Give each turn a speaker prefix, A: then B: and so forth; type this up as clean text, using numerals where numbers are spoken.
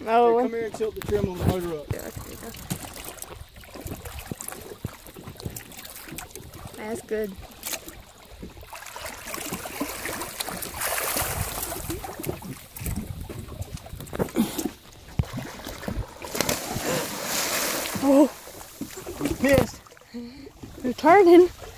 A: Oh.
B: Here, come here and tilt the trim on the motor up.
A: Yeah, there you go. That's good. Oh.
B: He's pissed.
A: They're turning.